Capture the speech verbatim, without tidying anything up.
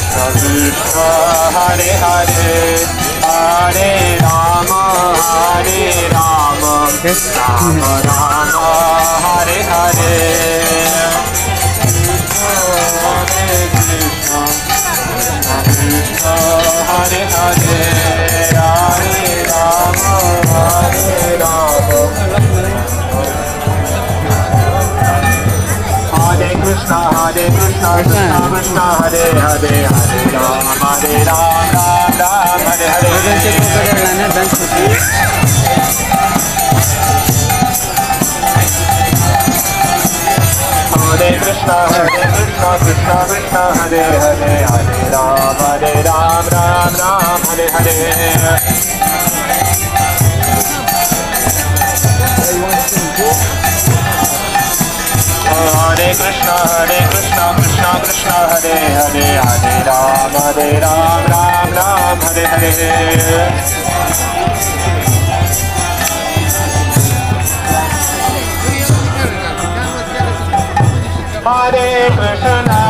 Krishna Hare Hare Hare Rama Hare Rama Rama Rama Hare Hare Hare Krishna Krishna Hare Hare Hare Rama Hare Rama Hare Krishna Hare Krishna Krishna Krishna Hare Hare Hare Rama Hare Rama Rama Hare Hare Hare Krishna Hare Krishna Krishna Krishna Hare Hare Hare Rama Hare Rama Rama Rama Hare Hare Hare Krishna Hare Krishna Krishna Krishna Hare Hare Hare Rama Hare Rama Rama Rama Hare Hare Hare Krishna